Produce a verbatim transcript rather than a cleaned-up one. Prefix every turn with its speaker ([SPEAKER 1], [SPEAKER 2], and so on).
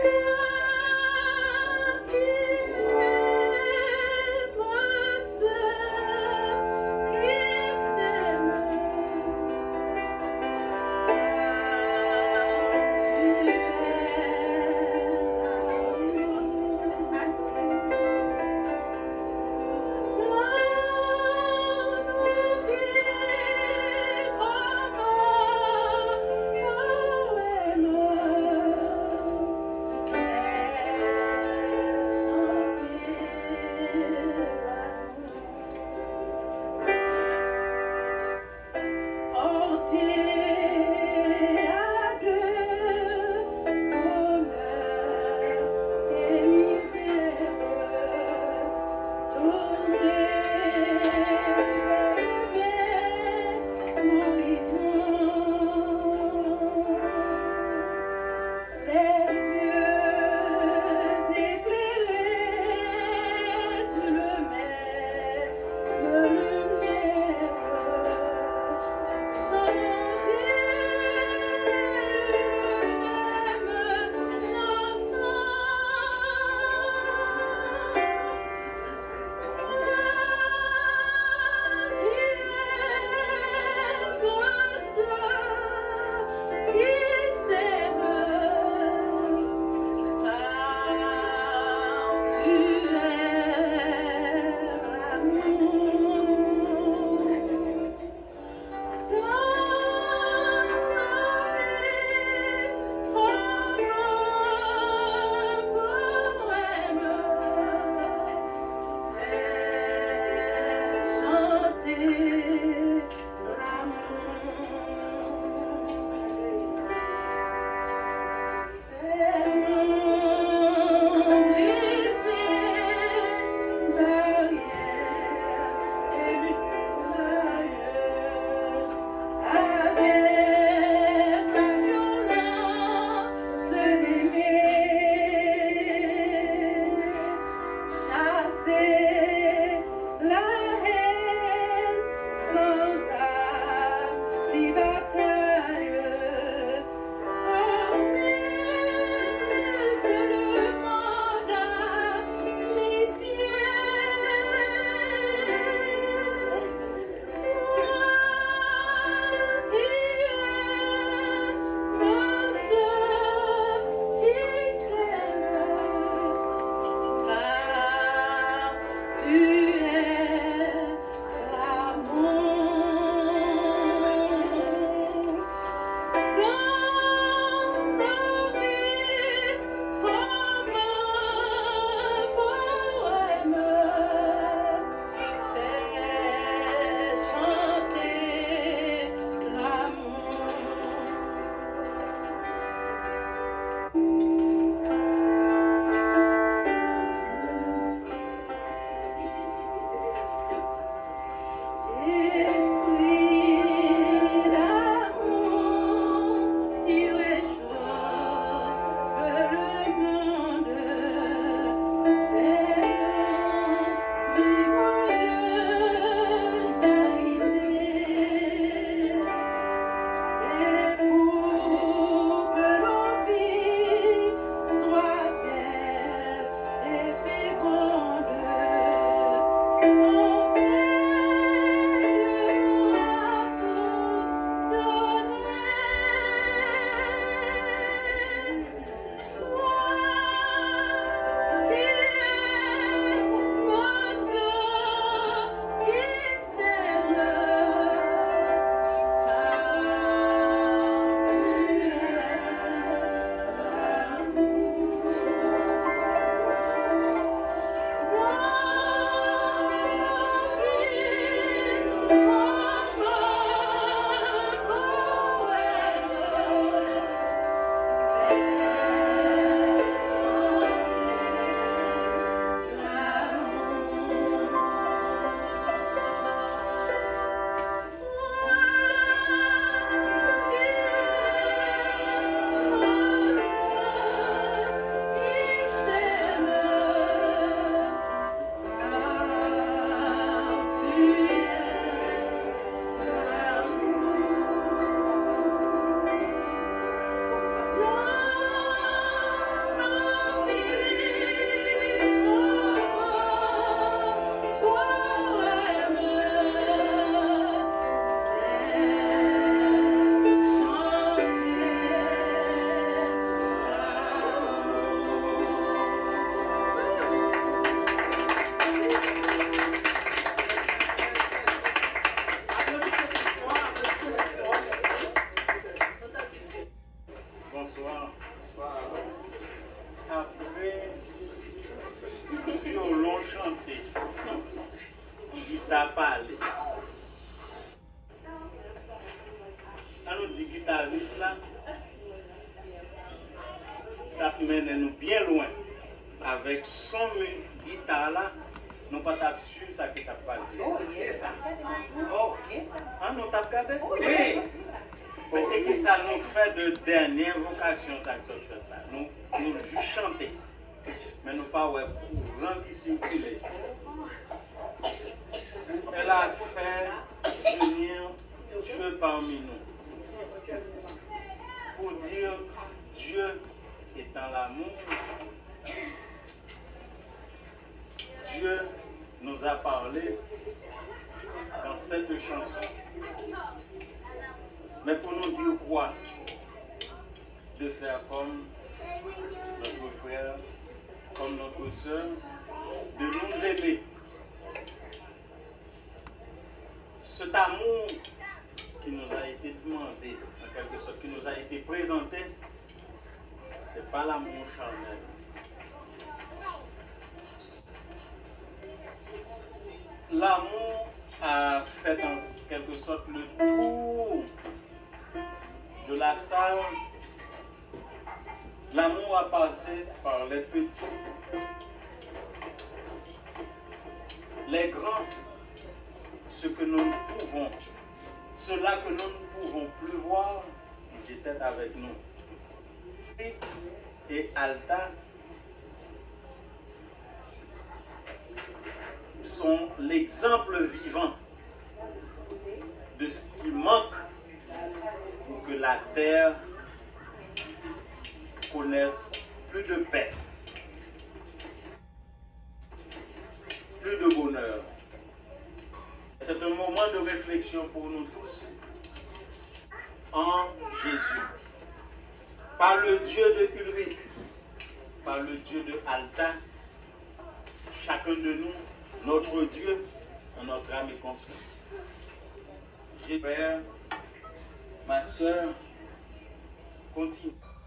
[SPEAKER 1] Thank t'a mené nous bien loin. Avec son guitare là, nous pas t'a su ça qui t'a passé.
[SPEAKER 2] Oh, c'est ça. Oh, ok.
[SPEAKER 1] Hein, nous t'a regardé?
[SPEAKER 2] Oui.
[SPEAKER 1] Et que ça nous fait de dernière vocation, ça que ça fait là. Nous, nous juste chanter. Mais nous pas ouais courant qui circule. Elle a fait venir Dieu parmi nous. Pour dire Dieu étant l'amour, Dieu nous a parlé dans cette chanson. Mais pour nous dire quoi? De faire comme notre frère, comme notre soeur, de nous aimer. Cet amour qui nous a été demandé, en quelque sorte, qui nous a été présenté, ce n'est pas l'amour charnel. L'amour a fait en quelque sorte le tour de la salle. L'amour a passé par les petits, les grands, ce que nous ne pouvons, ceux-là que nous ne pouvons plus voir, ils étaient avec nous. Et Alta sont l'exemple vivant de ce qui manque pour que la terre connaisse plus de paix, plus de bonheur. C'est un moment de réflexion pour nous tous en Jésus. Par le Dieu de Ulrich, par le Dieu de Alta, chacun de nous, notre Dieu, en notre âme et conscience. J'espère, ma soeur, continue.